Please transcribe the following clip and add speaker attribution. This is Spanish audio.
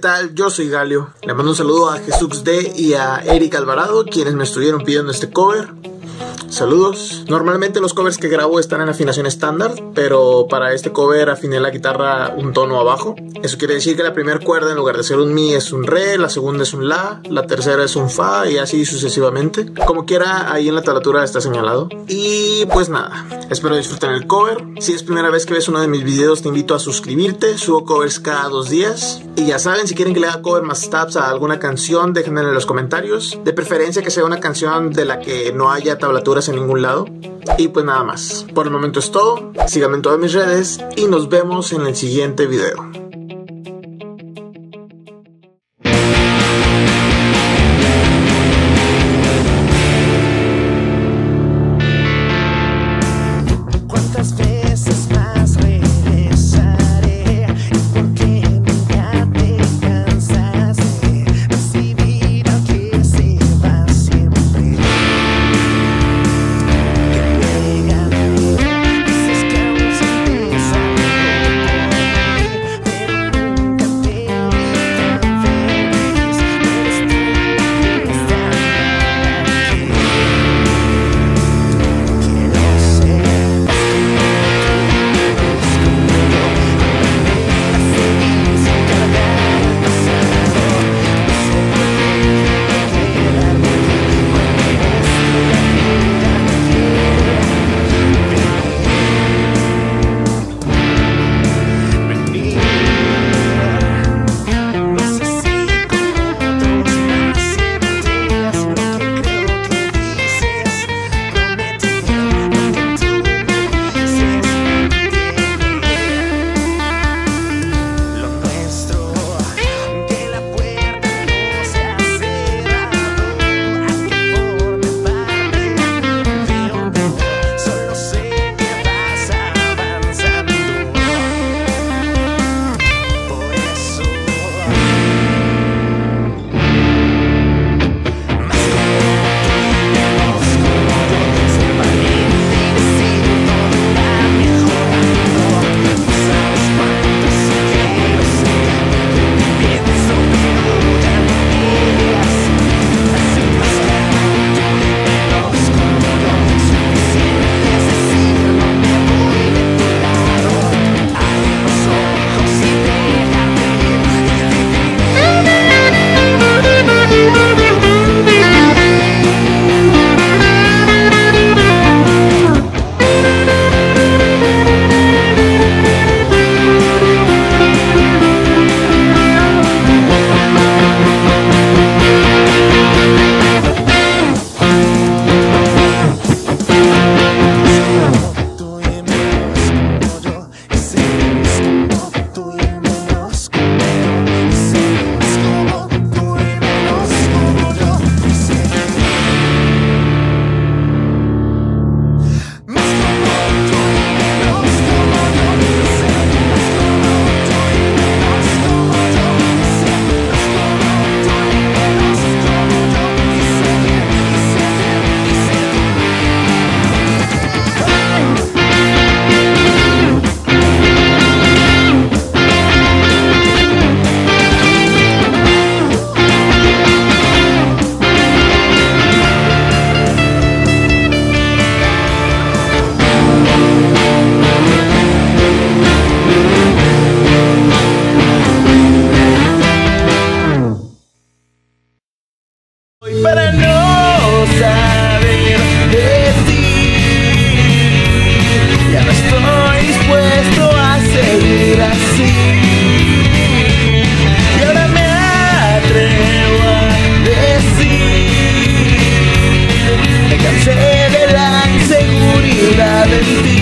Speaker 1: tal? Yo soy Galio. Le mando un saludo a Jesús D y a Eric Alvarado, quienes me estuvieron pidiendo este cover. Saludos. Normalmente los covers que grabo están en afinación estándar, pero para este cover afiné la guitarra un tono abajo. Eso quiere decir que la primera cuerda, en lugar de ser un mi, es un re, la segunda es un la, la tercera es un fa y así sucesivamente. Como quiera, ahí en la tablatura está señalado. Y pues nada, espero disfruten el cover. Si es primera vez que ves uno de mis videos, te invito a suscribirte. Subo covers cada 2 días. Y ya saben, si quieren que le haga cover más tabs a alguna canción, déjenmelo en los comentarios. De preferencia que sea una canción de la que no haya tablaturas en ningún lado. Y pues nada más. Por el momento es todo. Síganme en todas mis redes y nos vemos en el siguiente video.